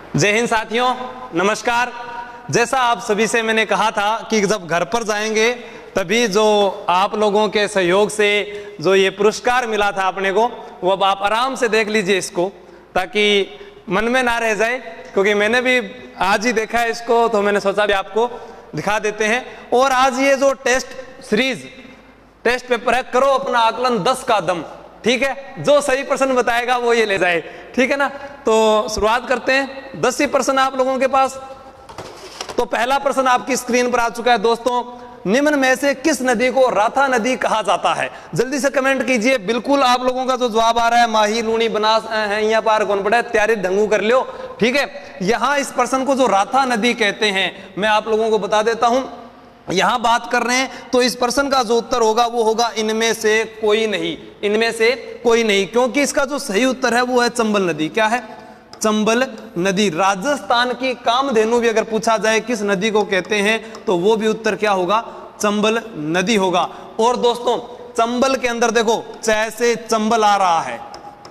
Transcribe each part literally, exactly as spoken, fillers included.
जय हिंद साथियों, नमस्कार। जैसा आप सभी से मैंने कहा था कि जब घर पर जाएंगे तभी जो आप लोगों के सहयोग से जो ये पुरस्कार मिला था अपने को, वो अब आप आराम से देख लीजिए इसको, ताकि मन में ना रह जाए, क्योंकि मैंने भी आज ही देखा है इसको, तो मैंने सोचा भी आपको दिखा देते हैं। और आज ये जो टेस्ट सीरीज टेस्ट पेपर है, करो अपना आकलन दस का दम, ठीक है। जो सही प्रश्न बताएगा वो ये ले जाए, ठीक है ना। तो शुरुआत करते हैं। दस ही प्रश्न आप लोगों के पास। तो पहला प्रश्न आपकी स्क्रीन पर आ चुका है दोस्तों। निम्न में से किस नदी को राथा नदी कहा जाता है? जल्दी से कमेंट कीजिए। बिल्कुल आप लोगों का जो जवाब आ रहा है, माही, लूणी, बनास है, यहाँ पार कौन पड़ा है, तैयारी ढंगू कर लियो, ठीक है। यहाँ इस प्रश्न को जो राथा नदी कहते हैं, मैं आप लोगों को बता देता हूं। यहां बात कर रहे हैं तो इस प्रश्न का जो उत्तर होगा वो होगा इनमें से कोई नहीं, इनमें से कोई नहीं, क्योंकि इसका जो सही उत्तर है वो है चंबल नदी। क्या है? चंबल नदी। राजस्थान की कामधेनु भी अगर पूछा जाए किस नदी को कहते हैं, तो वो भी उत्तर क्या होगा? चंबल नदी होगा। और दोस्तों चंबल के अंदर देखो, जैसे चंबल आ रहा है,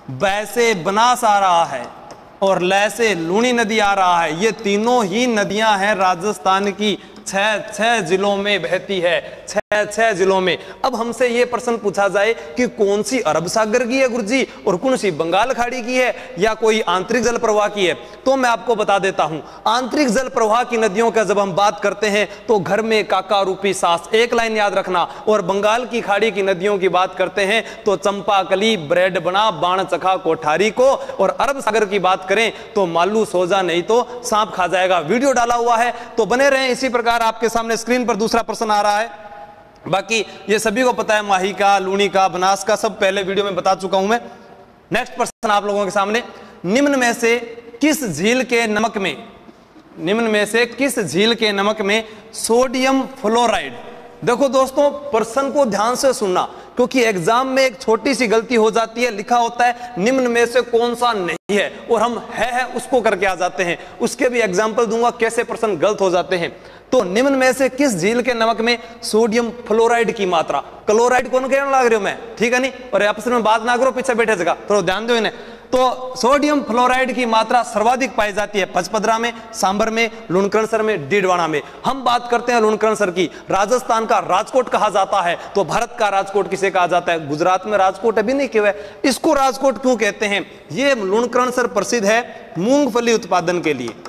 वैसे बनास आ रहा है, और लैसे लूणी नदी आ रहा है। ये तीनों ही नदियां हैं राजस्थान की, छह छह जिलों में बहती है, छह छह जिलों में। अब हमसे ये प्रश्न पूछा जाए कि कौन सी अरब सागर की है गुरुजी, और कौन सी बंगाल खाड़ी की है, या कोई आंतरिक जल प्रवाह की है, तो मैं आपको बता देता हूं। आंतरिक जल प्रवाह की नदियों का जब हम बात करते हैं तो घर में काका रूपी सास, एक लाइन याद रखना। और बंगाल की खाड़ी की नदियों की बात करते हैं तो चंपाकली, ब्रेड बना, बाण चखा कोठारी को। और अरब सागर की बात करें तो मालू सोजा, नहीं तो सांप खा जाएगा। वीडियो डाला हुआ है तो बने रहें। इसी प्रकार आपके सामने स्क्रीन पर दूसरा प्रश्न आ रहा है। बाकी ये सभी को पता है, माही का, लूणी का, बनास का, सब पहले वीडियो में बता चुका हूं मैं। नेक्स्ट प्रश्न आप लोगों के सामने। निम्न में से किस झील के नमक में निम्न में से किस झील के नमक में सोडियम फ्लोराइड? देखो दोस्तों, प्रश्न को ध्यान से सुनना, क्योंकि एग्जाम में एक छोटी सी गलती हो जाती है। लिखा होता है निम्न में से कौन सा नहीं है, और हम है, है उसको करके आ जाते हैं। उसके भी एग्जाम्पल दूंगा कैसे प्रश्न गलत हो जाते हैं। तो निम्न में से किस झील के नमक में सोडियम फ्लोराइड की मात्रा? क्लोराइड कौन कहने लग रहे हो मैं, ठीक है नहीं, और आपस में बात ना करो, पीछे बैठे जगह, थोड़ा ध्यान दो इन्हें। तो सोडियम फ्लोराइड की मात्रा सर्वाधिक पाई जाती है पचपदरा में, सांबर में, लुणकरणसर में, डीडवाना में। हम बात करते हैं लुणकरणसर की। राजस्थान का राजकोट कहा जाता है, तो भारत का राजकोट किसे कहा जाता है? गुजरात में राजकोट अभी नहीं क्यों है, इसको राजकोट क्यों कहते हैं? ये लुणकरणसर प्रसिद्ध है मूंगफली उत्पादन के लिए।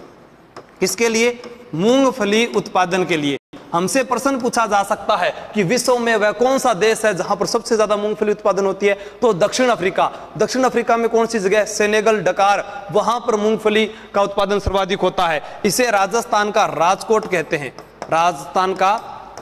किसके लिए? मूंगफली उत्पादन के लिए। हमसे प्रश्न पूछा जा सकता है कि विश्व में वह कौन सा देश है जहां पर सबसे ज्यादा मूंगफली उत्पादन होती है? तो दक्षिण अफ्रीका। दक्षिण अफ्रीका में कौन सी जगह? सेनेगल, डकार, वहां पर मूंगफली का उत्पादन सर्वाधिक होता है। इसे राजस्थान का राजकोट कहते हैं, राजस्थान का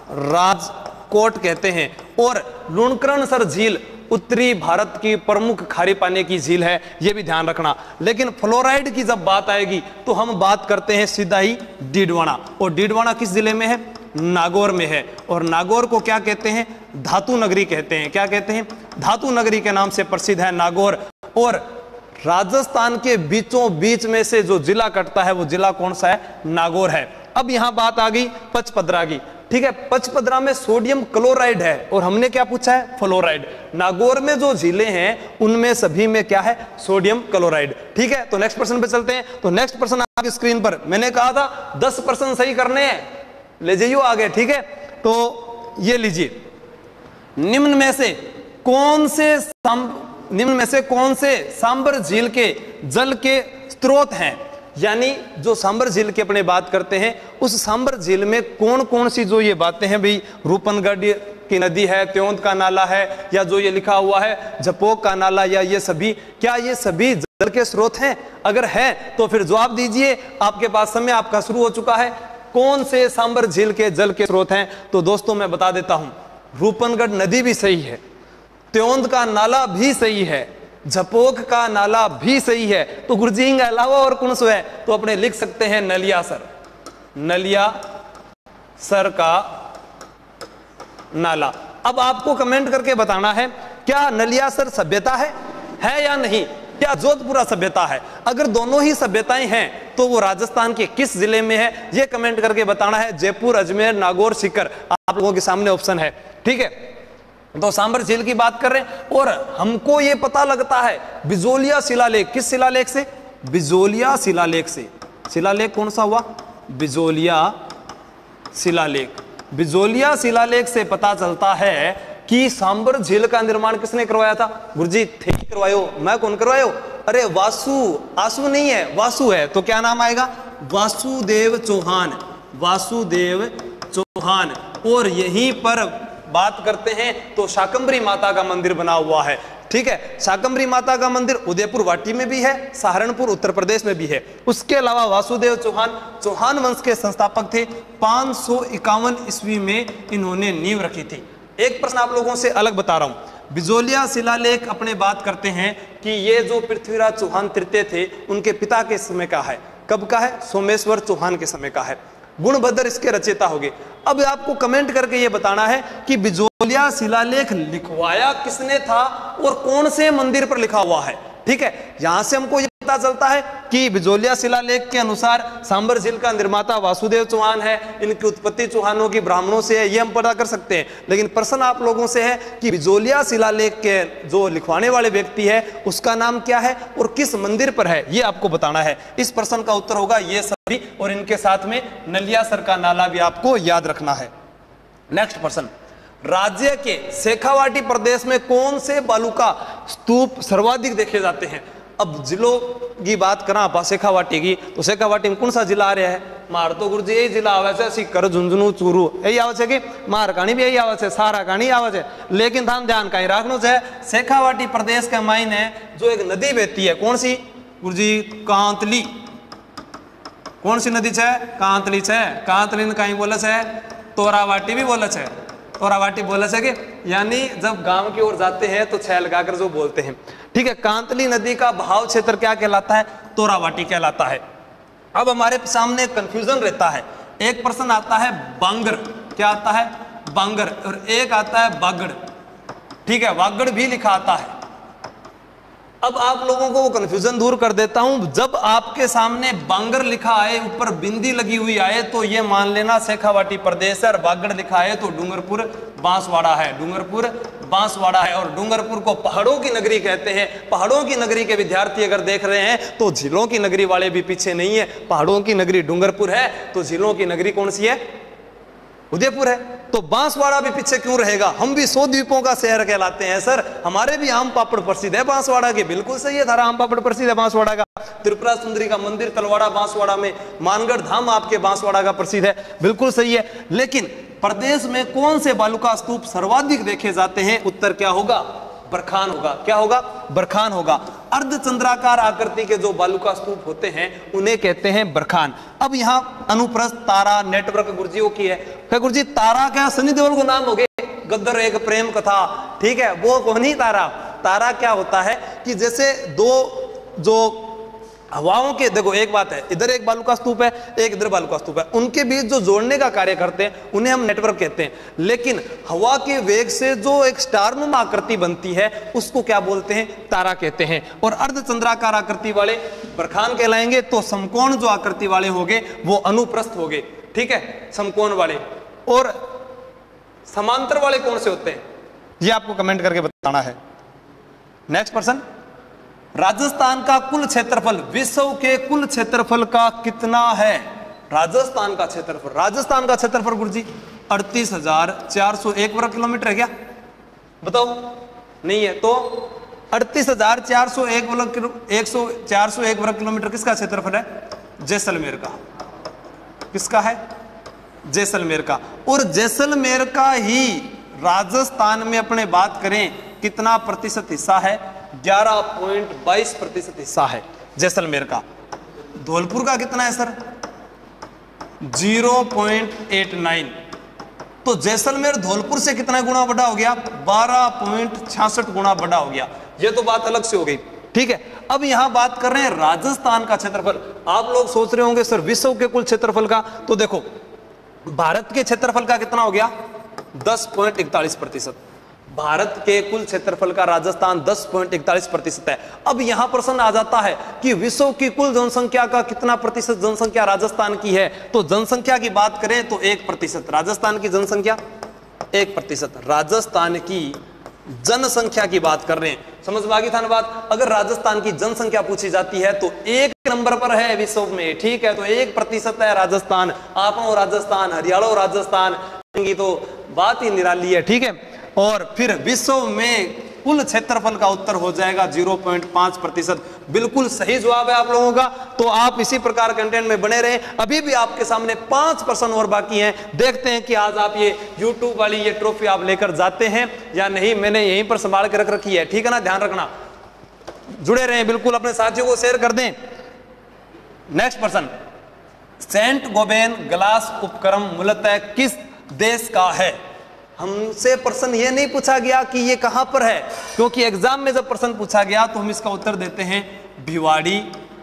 राजकोट कहते हैं। और लुणकरणसर झील उत्तरी भारत की प्रमुख खारे पानी की झील है, यह भी ध्यान रखना। लेकिन फ्लोराइड की जब बात आएगी तो हम बात करते हैं सीधा ही डीडवाना। और डीडवाना किस जिले में है? नागौर में है। और नागौर को क्या कहते हैं? धातु नगरी कहते हैं। क्या कहते हैं? धातु नगरी के नाम से प्रसिद्ध है नागौर। और राजस्थान के बीचों बीच में से जो जिला कटता है वो जिला कौन सा है? नागौर है। अब यहां बात आ गई पचपदरा की, ठीक है। पचपदरा में सोडियम क्लोराइड है, और हमने क्या पूछा है? फ्लोराइड। नागौर में जो जिले हैं उनमें सभी में क्या है? सोडियम क्लोराइड, ठीक है। तो नेक्स्ट प्रश्न पे चलते हैं। तो नेक्स्ट प्रश्न आपकी स्क्रीन पर, मैंने कहा था दस प्रश्न सही करने हैं, ले जाइए आगे, ठीक है। तो ये लीजिए, निम्न में से कौन से निम्न में से कौन से सांबर झील के जल के स्रोत हैं? यानी जो सांबर झील की अपने बात करते हैं, उस सांबर झील में कौन कौन सी जो ये बातें हैं भाई, रूपनगढ़ की नदी है, त्योंद का नाला है, या जो ये लिखा हुआ है झपोक का नाला, या ये सभी, क्या ये सभी जल के स्रोत हैं? अगर है तो फिर जवाब दीजिए। आपके पास समय आपका शुरू हो चुका है। कौन से सांबर झील के जल के स्रोत हैं? तो दोस्तों मैं बता देता हूं, रूपनगढ़ नदी भी सही है, त्योंद का नाला भी सही है, झपोक का नाला भी सही है। तो गुरुजी के अलावा और कौन सा है? तो अपने लिख सकते हैं नलियासर, नलियासर का नाला। अब आपको कमेंट करके बताना है क्या नलियासर सभ्यता है है या नहीं, क्या जोधपुरा सभ्यता है? अगर दोनों ही सभ्यताएं हैं तो वो राजस्थान के किस जिले में है, ये कमेंट करके बताना है। जयपुर, अजमेर, नागौर, सीकर, आप लोगों के सामने ऑप्शन है, ठीक है। तो सांबर झील की बात कर रहे हैं, और हमको ये पता लगता है बिजोलिया शिलालेख, किस शिलालेख से? बिजोलिया शिलालेख से। शिलालेख कौन सा हुआ? बिजोलिया शिलालेख। बिजोलिया शिलालेख से पता चलता है कि सांबर झील का निर्माण किसने करवाया था? गुरुजी थे ही करवायो, मैं कौन करवायो? अरे वासु, आसु नहीं है, वासु है, तो क्या नाम आएगा? वासुदेव चौहान, वासुदेव चौहान। और यहीं पर बात करते हैं तो शाकंभरी माता का मंदिर बना हुआ है, ठीक है। शाकंभरी माता का मंदिर उदयपुर वाटी में भी है, सहारनपुर उत्तर प्रदेश में भी है। उसके अलावा वासुदेव चौहान चौहान वंश के संस्थापक थे। पाँच सौ इक्यावन ईस्वी में इन्होंने नींव रखी थी। एक प्रश्न आप लोगों से अलग बता रहा हूं, बिजोलिया शिलालेख अपने बात करते हैं कि ये जो पृथ्वीराज चौहान तृतीय थे उनके पिता के समय का है। कब का है? सोमेश्वर चौहान के समय का है। गुणभद्र इसके रचयिता हो गए। अब आपको कमेंट करके ये बताना है कि बिजोलिया शिलालेख लिखवाया किसने था और कौन से मंदिर पर लिखा हुआ है, ठीक है। यहां से हमको ये पता चलता है कि बिजोलिया शिलालेख के अनुसार सांबर झील का निर्माता वासुदेव चौहान है, इनकी उत्पत्ति चौहानों की ब्राह्मणों से है, ये हम पता कर सकते हैं। लेकिन प्रश्न आप लोगों से है कि बिजोलिया शिलालेख के जो लिखवाने वाले व्यक्ति है उसका नाम क्या है और किस मंदिर पर है, ये आपको बताना है। इस प्रश्न का उत्तर होगा ये सभी, और इनके साथ में नलियासर का नाला भी आपको याद रखना है। नेक्स्ट प्रश्न, राज्य के शेखावाटी प्रदेश में कौन से बालू का स्तूप सर्वाधिक देखे जाते हैं? अब जिलों की बात करा आप शेखावाटी की, तो शेखावाटी में कौन सा जिला आ रहा है? मार तो गुरुजी यही जिला आवे छे, सीकर, झुंझुनू, चूरू यही आवे छे कि मारकाणी भी यही आवे छे, साराकाणी आवे छे। लेकिन थान ध्यान कहीं रखनो छे, शेखावाटी प्रदेश के मायने जो एक नदी बहती है, कौन सी गुरुजी? कांतली। कौन सी नदी छे? कांतली छे। कांतली ने कहीं बोले छे? तोरावाटी भी बोले छे, तोरावाटी बोले छे कि यानी जब गांव की ओर जाते हैं तो छह लगाकर जो बोलते हैं, ठीक है। कांतली नदी का बहाव क्षेत्र क्या कहलाता है? तोरावाटी कहलाता है। अब हमारे सामने कंफ्यूजन रहता है, एक प्रश्न आता है बांगर, क्या आता है? बांगर, और एक आता है बागड़, ठीक है, वागड़ भी लिखा आता है। अब आप लोगों को वो कंफ्यूजन दूर कर देता हूं, जब आपके सामने बांगर लिखा आए, ऊपर बिंदी लगी हुई आए, तो ये मान लेना शेखावाटी प्रदेश है, और बागड़ लिखा है तो डूंगरपुर बांसवाड़ा है, डूंगरपुर बांसवाड़ा है। और डूंगरपुर को पहाड़ों की नगरी कहते हैं। पहाड़ों की नगरी के विद्यार्थी अगर देख रहे हैं तो झीलों की नगरी वाले भी पीछे नहीं है। पहाड़ों की नगरी डूंगरपुर है तो झीलों की नगरी कौन सी है? उदयपुर है। तो बांसवाड़ा भी पीछे क्यों रहेगा? हम भी सौ द्वीपों का शहर कहलाते हैं सर, हमारे भी आम पापड़ प्रसिद्ध है बांसवाड़ा के। बिल्कुल सही है, धारा आम पापड़ प्रसिद्ध है बांसवाड़ा का। त्रिपुरा सुंदरी का मंदिर तलवाड़ा बांसवाड़ा में, मानगढ़ धाम आपके बांसवाड़ा का प्रसिद्ध है, बिल्कुल सही है। लेकिन प्रदेश में कौन से बालू का स्तूप सर्वाधिक देखे जाते हैं? उत्तर क्या होगा? बरखान होगा। क्या होगा? बरखान होगा। अर्धचंद्राकार आकृति के जो बालू का स्तूप होते हैं उन्हें कहते हैं बरखान। अब यहाँ अनुप्रस्थ तारा नेटवर्क गुरुजियों की है। क्या गुरुजी तारा क्या सनी देओल को नाम हो गए? गद्दर एक प्रेम कथा, ठीक है, वो कौन ही तारा? तारा क्या होता है कि जैसे दो जो हवाओं के, देखो एक बात है, इधर एक बालू का स्तूप है, एक इधर बालू का स्तूप है, उनके बीच जो जोड़ने का कार्य करते हैं उन्हें हम नेटवर्क कहते हैं। लेकिन हवा के वेग से जो एक स्टारनुमा आकृति बनती है उसको क्या बोलते हैं? तारा कहते हैं। और अर्धचंद्राकार आकृति वाले बरखान कहलाएंगे। तो समकोण जो आकृति वाले होंगे वो अनुप्रस्थ होंगे, ठीक है, समकोण वाले। और समांतर वाले कौन से होते हैं ये आपको कमेंट करके बताना है। नेक्स्ट पर्सन, राजस्थान का कुल क्षेत्रफल विश्व के कुल क्षेत्रफल का कितना है? राजस्थान का क्षेत्रफल, राजस्थान का क्षेत्रफल गुरुजी अड़तीस हजार चार सौ एक वर्ग किलोमीटर है क्या? बताओ, नहीं है तो अड़तीस हजार चार सौ एक वर्ग एक सौ चार सौ एक वर्ग किलोमीटर किसका क्षेत्रफल है? जैसलमेर का। किसका है? जैसलमेर का। और जैसलमेर का ही राजस्थान में अपने बात करें कितना प्रतिशत हिस्सा है? ग्यारह पॉइंट बाईस प्रतिशत हिस्सा है जैसलमेर का। धौलपुर का कितना है sir? Zero point eight nine. तो जैसलमेर धौलपुर से कितना गुना बड़ा हो गया? बारह पॉइंट छियासठ गुना बड़ा हो गया। ये तो बात अलग से हो गई, ठीक है। अब यहां बात कर रहे हैं राजस्थान का क्षेत्रफल। आप लोग सोच रहे होंगे सर विश्व के कुल क्षेत्रफल का, तो देखो भारत के क्षेत्रफल का कितना हो गया? दस पॉइंट इकतालीस प्रतिशत। भारत के कुल क्षेत्रफल का राजस्थान दस पॉइंट इकतालीस प्रतिशत है। अब यहां प्रश्न आ जाता है कि विश्व की कुल जनसंख्या का कितना प्रतिशत जनसंख्या राजस्थान की है? तो जनसंख्या की बात करें तो एक प्रतिशत। राजस्थान की जनसंख्या एक प्रतिशत। राजस्थान की जनसंख्या की बात कर रहे हैं, समझ में आ गई था ना बात। अगर राजस्थान की जनसंख्या पूछी जाती है तो एक नंबर पर है विश्व में, ठीक है, तो एक प्रतिशत है राजस्थान। आप हो राजस्थान, हरियाणा राजस्थान की तो बात ही निराली है, ठीक है। और फिर विश्व में कुल क्षेत्रफल का उत्तर हो जाएगा ज़ीरो पॉइंट पाँच प्रतिशत। बिल्कुल सही जवाब है आप लोगों का। तो आप इसी प्रकार कंटेंट में बने रहें। अभी भी आपके सामने पांच परसेंट और बाकी हैं। देखते हैं कि आज आप ये यूट्यूब वाली ये ट्रॉफी आप लेकर जाते हैं या नहीं। मैंने यहीं पर संभाल के रख रखी है, ठीक है ना, ध्यान रखना। जुड़े रहें, बिल्कुल अपने साथियों को शेयर कर दें। Next person, Saint Gobain glass उपक्रम मूलतः किस देश का है? हमसे प्रश्न ये नहीं पूछा गया कि ये कहां पर है, क्योंकि एग्जाम में जब प्रश्न पूछा गया तो हम इसका उत्तर देते हैं भिवाड़ी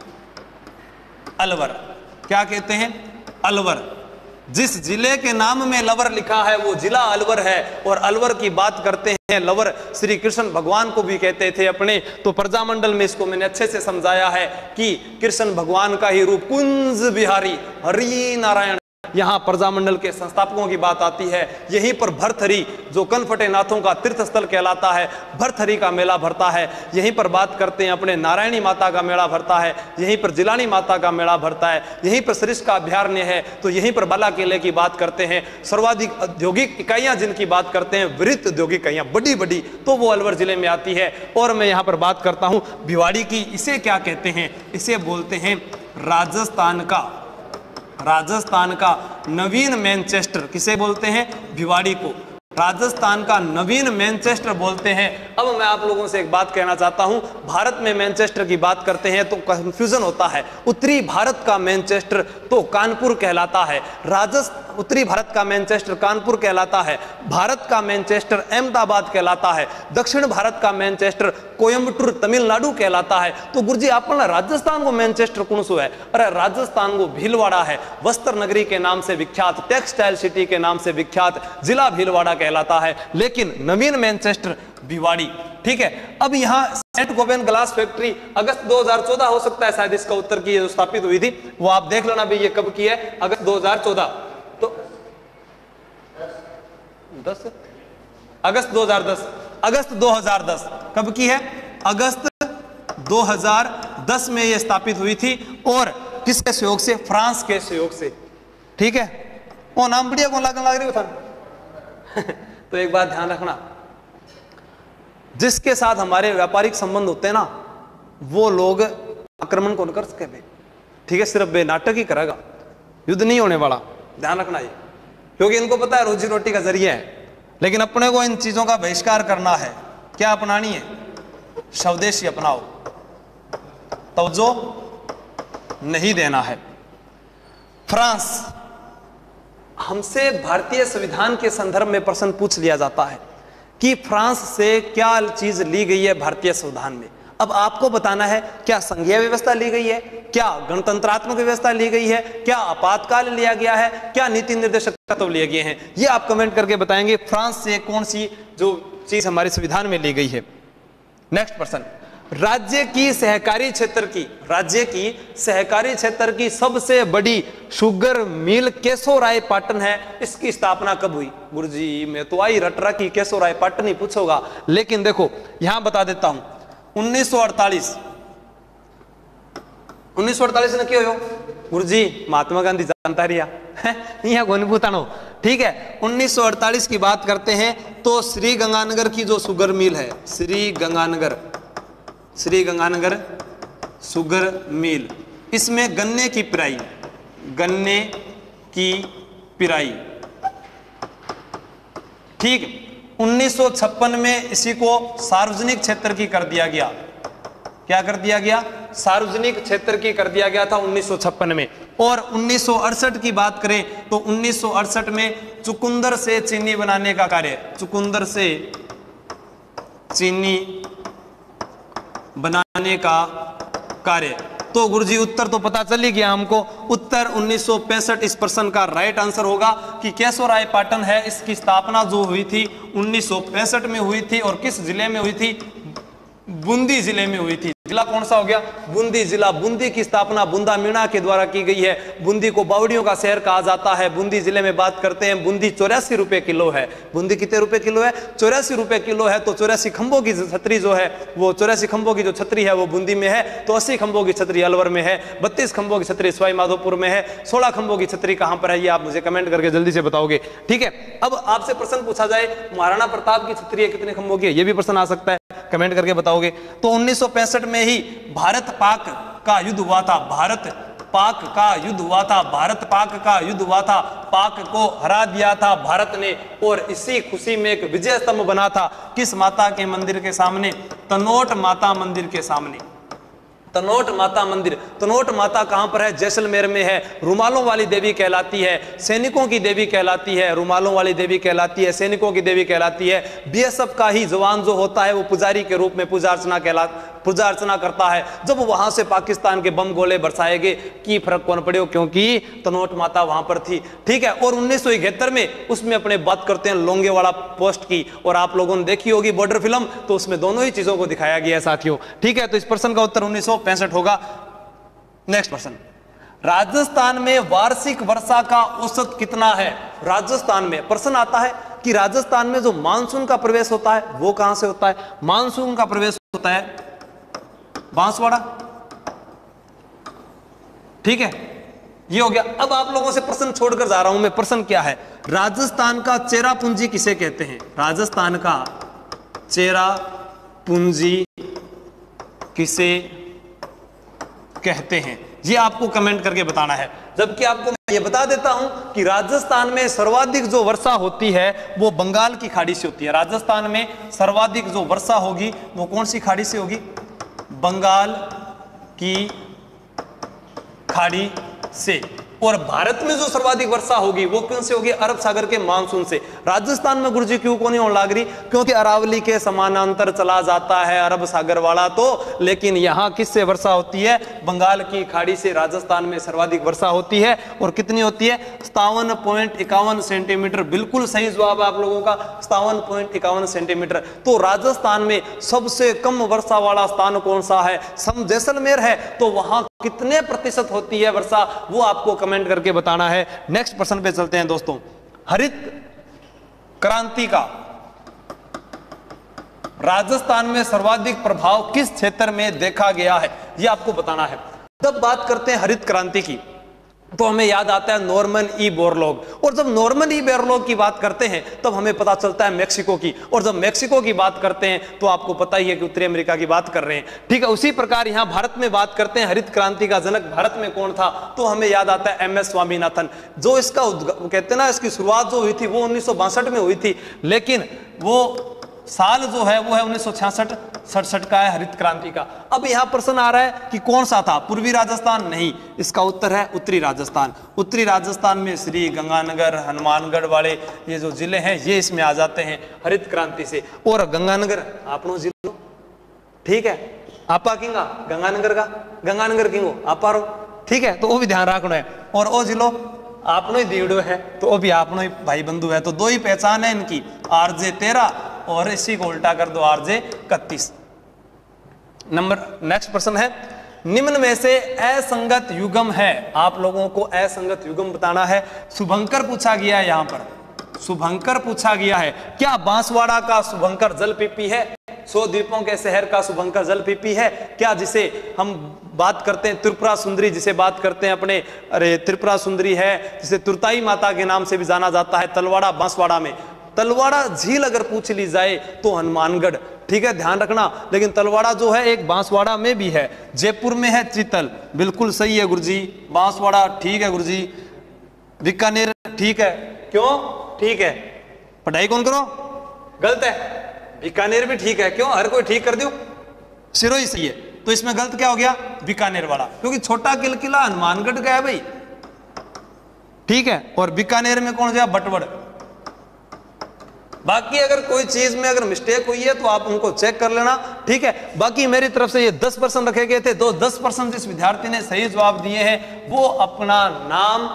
अलवर। क्या कहते हैं? अलवर। जिस जिले के नाम में लवर लिखा है वो जिला अलवर है। और अलवर की बात करते हैं, लवर श्री कृष्ण भगवान को भी कहते थे अपने। तो प्रजामंडल में इसको मैंने अच्छे से समझाया है कि कृष्ण भगवान का ही रूप कुंज बिहारी हरि नारायण। यहाँ प्रजामंडल के संस्थापकों की बात आती है। यहीं पर भरथरी जो कनफटे नाथों का तीर्थ स्थल कहलाता है, भरथरी का मेला भरता है। यहीं पर बात करते हैं अपने नारायणी माता का मेला भरता है। यहीं पर जिलानी माता का मेला भरता है। यहीं पर सरिस्का का अभ्यारण्य है। तो यहीं पर बाला किले की बात करते हैं। सर्वाधिक औद्योगिक इकाइयां जिनकी बात करते हैं, वृत्त औद्योगिक इकाइयां बड़ी बड़ी, तो वो अलवर जिले में आती है। और मैं यहाँ पर बात करता हूँ भिवाड़ी की। इसे क्या कहते हैं? इसे बोलते हैं राजस्थान का राजस्थान का नवीन मैनचेस्टर। किसे बोलते हैं? भिवाड़ी को राजस्थान का नवीन मैनचेस्टर बोलते हैं। अब मैं आप लोगों से एक बात कहना चाहता हूं। भारत में मैनचेस्टर की बात करते हैं तो कंफ्यूजन होता है। उत्तरी भारत का मैनचेस्टर तो कानपुर कहलाता है। राजस्थान उत्तरी भारत का मैनचेस्टर कानपुर कहलाता है। भारत का मैनचेस्टर अहमदाबाद कहलाता है। दक्षिण भारत का मैनचेस्टर कोयम्बटूर तमिलनाडु कहलाता है। तो गुरुजी अपना राजस्थान को मैनचेस्टर कौन सो है? अरे राजस्थान को भीलवाड़ा है। वस्त्र नगरी के नाम से विख्यात, टेक्सटाइल सिटी के नाम से विख्यात जिला भीलवाड़ा कहलाता है। लेकिन नवीन मैनचेस्टर भिवाड़ी, ठीक है। अब यहाँ सेंट गोबेन ग्लास फैक्ट्री अगस्त दो हज़ार चौदह हो सकता है शायद इसका उत्तर की जो स्थापित हुई थी, वो आप देख लेना भी ये कब की है, अगस्त दो हज़ार चौदह। तो दस अगस्त दो हज़ार दस अगस्त दो हज़ार दस कब की है? अगस्त दो हज़ार दस में ये स्थापित हुई थी। और किसके सहयोग से? फ्रांस के सहयोग से, ठीक है। वो नाम बढ़िया कौन लागन लग रही था तो एक बात ध्यान रखना, जिसके साथ हमारे व्यापारिक संबंध होते हैं ना, वो लोग आक्रमण कौन कर सके, ठीक है। सिर्फ बे नाटक ही करेगा, युद्ध नहीं होने वाला, ध्यान रखना ये। क्योंकि इनको पता है रोजी रोटी का जरिया है। लेकिन अपने को इन चीजों का बहिष्कार करना है। क्या अपनानी है? स्वदेशी अपनाओ, तवज्जो नहीं देना है। फ्रांस, हमसे भारतीय संविधान के संदर्भ में प्रश्न पूछ लिया जाता है कि फ्रांस से क्या चीज ली गई है भारतीय संविधान में। अब आपको बताना है क्या संघीय व्यवस्था ली गई है, क्या गणतंत्रात्मक व्यवस्था ली गई है, क्या आपातकाल लिया गया है, क्या नीति निर्देशक तत्व लिए गए हैं। ये आप कमेंट करके बताएंगे फ्रांस से कौन सी जो चीज हमारे संविधान में ली गई है। नेक्स्ट पर्सन, राज्य की सहकारी क्षेत्र की राज्य की सहकारी क्षेत्र की सबसे बड़ी शुगर मिल केशोराय पाटन है। इसकी स्थापना कब हुई? गुरुजी मैं तो आई रटरा की केशोराय पाटन ही पूछोगा, लेकिन देखो यहां बता देता हूं उन्नीस सौ अड़तालीस उन्नीस सौ अड़तालीस ने क्यों हो गुरुजी? महात्मा गांधी जानता रिया यहाँ कौन पूछानो, ठीक है। उन्नीस सौ अड़तालीस की बात करते हैं तो श्री गंगानगर की जो शुगर मिल है, श्री गंगानगर श्री गंगानगर शुगर मिल, इसमें गन्ने की पिराई गन्ने की पिराई ठीक। उन्नीस सौ छप्पन में इसी को सार्वजनिक क्षेत्र की कर दिया गया। क्या कर दिया गया? सार्वजनिक क्षेत्र की कर दिया गया था उन्नीस सौ छप्पन में। और उन्नीस सौ अड़सठ की बात करें तो उन्नीस सौ अड़सठ में चुकंदर से चीनी बनाने का कार्य चुकंदर से चीनी बनाने का कार्य। तो गुरुजी उत्तर तो पता चल ही गया हमको। उत्तर उन्नीस सौ पैंसठ इस प्रश्न का राइट आंसर होगा कि केशोराय पाटन है। इसकी स्थापना जो हुई थी उन्नीस सौ पैंसठ में हुई थी। और किस जिले में हुई थी? बूंदी जिले में हुई थी। जिला कौन सा हो गया? बूंदी जिला। बूंदी की स्थापना बुंदा मीणा के द्वारा की गई है। बूंदी को बावड़ियों का शहर कहा जाता है। बूंदी जिले में बात करते हैं, बूंदी चौरासी रुपए किलो है। बूंदी कितने रुपए किलो है? चौरासी रुपए किलो है। तो चौरासी खंभों की छतरी जो है वो चौरासी खंभों की जो छतरी है वो बूंदी में है। तो अस्सी खंभों की छतरी अलवर में है, बत्तीस खंभों की छतरी सवाई माधोपुर में है, सोलह खंभों की छतरी कहां पर है ये आप मुझे कमेंट करके जल्दी से बताओगे। ठीक है, अब आपसे प्रश्न पूछा जाए महाराणा प्रताप की छतरी कितने खंभों की है, ये भी प्रश्न आ सकता है, कमेंट करके बताओगे। तो उन्नीस सौ पैंसठ में ही भारत पाक का युद्ध हुआ था। भारत पाक का युद्ध हुआ था। भारत पाक का युद्ध हुआ था। पाक को हरा दिया था भारत ने, और इसी खुशी में एक विजय स्तंभ बना था। किस माता के मंदिर के सामने? तनोट माता मंदिर के सामने। तनोट माता मंदिर। तनोट माता कहां पर है? जैसलमेर में है। रुमालों वाली देवी कहलाती है, सैनिकों की देवी कहलाती है, रुमालों वाली देवी कहलाती है, सैनिकों की देवी कहलाती है। बीएसएफ का ही जवान जो होता है वो पुजारी के रूप में पूजा अर्चना कहला पूजा अर्चना करता है। जब वहां से पाकिस्तान के बम गोले बरसाए गए की फर्क कौन पड़े, क्योंकि तनोट माता वहां पर थी। ठीक है, और उन्नीस सौ इकहत्तर में उसमें अपने बात करते हैं लोंगेवाड़ा पोस्ट की, और आप लोगों ने देखी होगी बॉर्डर फिल्म, तो उसमें दोनों ही चीजों को दिखाया गया है साथियों। ठीक है, तो इस प्रश्न का उत्तर उन्नीस सौ पैंसठ होगा। नेक्स्ट प्रश्न, राजस्थान में वार्षिक वर्षा का औसत कितना है? राजस्थान में प्रश्न आता है कि राजस्थान में जो मानसून का प्रवेश होता है वो कहां से होता है? मानसून का प्रवेश होता है बांसवाड़ा। ठीक है, ये हो गया। अब आप लोगों से प्रश्न छोड़कर जा रहा हूं मैं। प्रश्न क्या है? राजस्थान का चेरापूंजी किसे कहते हैं? राजस्थान का चेरापूंजी किसे कहते हैं, ये आपको कमेंट करके बताना है। जबकि आपको मैं ये बता देता हूं कि राजस्थान में सर्वाधिक जो वर्षा होती है वो बंगाल की खाड़ी से होती है। राजस्थान में सर्वाधिक जो वर्षा होगी वो कौन सी खाड़ी से होगी? बंगाल की खाड़ी से। और भारत में जो सर्वाधिक वर्षा होगी वो कौन से होगी? अरब सागर के मानसून से। राजस्थान में गुरुजी क्यों को नहीं होने लग रही? क्योंकि अरावली के समानांतर चला जाता है अरब सागर वाला तो, लेकिन यहाँ किससे वर्षा होती है? बंगाल की खाड़ी से राजस्थान में सर्वाधिक वर्षा होती है। और कितनी होती है? सत्तावन पॉइंट इक्यावन सेंटीमीटर। बिल्कुल सही जवाब आप लोगों का, सत्तावन पॉइंट इक्यावन सेंटीमीटर। तो राजस्थान में सबसे कम वर्षा वाला स्थान कौन सा है? सम जैसलमेर है। तो वहां कितने प्रतिशत होती है वर्षा वो आपको कमेंट करके बताना है। नेक्स्ट प्रश्न पे चलते हैं दोस्तों। हरित क्रांति का राजस्थान में सर्वाधिक प्रभाव किस क्षेत्र में देखा गया है, यह आपको बताना है। जब बात करते हैं हरित क्रांति की तो हमें याद आता है नॉर्मन ई बोरलॉग, और जब नॉर्मन ई बोरलॉग की बात करते हैं तब हमें पता चलता है मेक्सिको की, और जब मेक्सिको की बात करते हैं तो आपको पता ही है कि उत्तरी अमेरिका की बात कर रहे हैं। ठीक है, उसी प्रकार यहां भारत में बात करते हैं हरित क्रांति का जनक भारत में कौन था, तो हमें याद आता है एम एस स्वामीनाथन। जो इसका कहते हैं ना, इसकी शुरुआत जो हुई थी वो उन्नीस सौ बासठ में हुई थी, लेकिन वो साल जो है वो है उन्नीस सौ छियासठ सड़सठ का है हरित क्रांति का। अब यहां प्रश्न आ रहा है कि कौन सा था? पूर्वी राजस्थान? नहीं, इसका उत्तर है उत्तरी राजस्थान। उत्तरी राजस्थान में श्री गंगानगर, हनुमानगढ़ वाले ये जो जिले हैं ये इसमें आ जाते हैं हरित क्रांति से। और गंगानगर आपनो जिलो, ठीक है, आपा किंगा गंगानगर का गंगानगर किंगो आपा रो, ठीक है, तो वो भी ध्यान रखना है। और वो जिलो आपनो ही दीवड़ो है तो वो भी आपनो ही भाई बंधु है। तो दो ही पहचान है इनकी, आरजे तेरह और इसी को उल्टा कर दो आरजे इकतीस। नंबर नेक्स्ट प्रश्न है, निम्न में से असंगत युग्म है, आप लोगों को असंगत युग्म बताना है। शुभंकर पूछा गया है, यहां पर शुभंकर पूछा गया है। क्या बांसवाड़ा का शुभंकर जलपीपी है? सौ द्वीपों के शहर का शुभंकर जलपीपी है क्या? जिसे हम बात करते हैं त्रिपुरा सुंदरी, जिसे बात करते हैं अपने, अरे त्रिपुरा सुंदरी है, जिसे तुरताई माता के नाम से भी जाना जाता है। तलवाड़ा बांसवाड़ा में, तलवाड़ा झील अगर पूछ ली जाए तो हनुमानगढ़, ठीक है, ध्यान रखना। लेकिन तलवाड़ा जो है एक बांसवाड़ा में भी है। जयपुर में है चीतल, बिल्कुल सही है गुरुजी। बांसवाड़ा ठीक है गुरुजी। बीकानेर ठीक है, क्यों ठीक है? पढ़ाई कौन करो, गलत है। बीकानेर भी ठीक है, क्यों? हर कोई ठीक कर दो, सिरोही सही है। तो इसमें गलत क्या हो गया? बीकानेर वाला, क्योंकि छोटा किला हनुमानगढ़ का है भाई, ठीक है। और बीकानेर में कौन गया? बटवड़। बाकी अगर कोई चीज में अगर मिस्टेक हुई है तो आप उनको चेक कर लेना, ठीक है। बाकी मेरी तरफ से ये दस परसेंट रखे गए थे। दो दस परसेंट जिस विद्यार्थी ने सही जवाब दिए हैं वो अपना नाम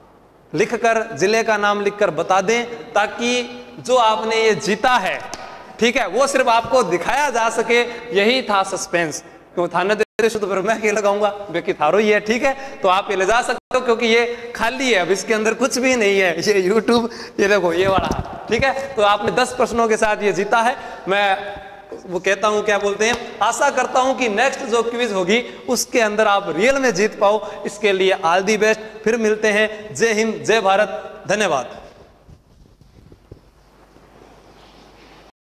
लिखकर, जिले का नाम लिखकर बता दें, ताकि जो आपने ये जीता है ठीक है, वो सिर्फ आपको दिखाया जा सके, यही था सस्पेंस। क्यों थाने दे शुद्ध पर मैं क्या लगाऊंगा, बेकी थारो ही है, ठीक है, तो आप ये ले जा सकते हो क्योंकि ये खाली है, अब इसके अंदर कुछ भी नहीं है। ये यूट्यूब, ये देखो ये वाला, ठीक है, तो आपने दस प्रश्नों के साथ ये जीता है। मैं वो कहता हूं, क्या बोलते हैं, आशा करता हूं कि नेक्स्ट जो क्विज होगी उसके अंदर आप रियल में जीत पाओ। इसके लिए ऑल दी बेस्ट, फिर मिलते हैं। जय हिंद, जय भारत, धन्यवाद।